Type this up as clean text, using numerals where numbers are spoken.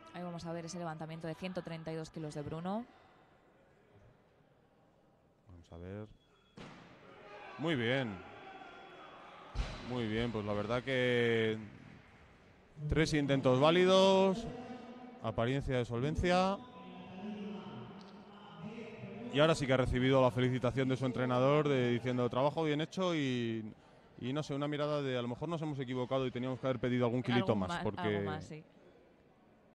Ahí vamos a ver ese levantamiento de 132 kilos de Bruno. Vamos a ver. Muy bien. Muy bien, pues la verdad que 3 intentos válidos, apariencia de solvencia. Y ahora sí que ha recibido la felicitación de su entrenador diciendo trabajo bien hecho y no sé, una mirada de a lo mejor nos hemos equivocado y teníamos que haber pedido algún kilito más, Algo porque más, sí.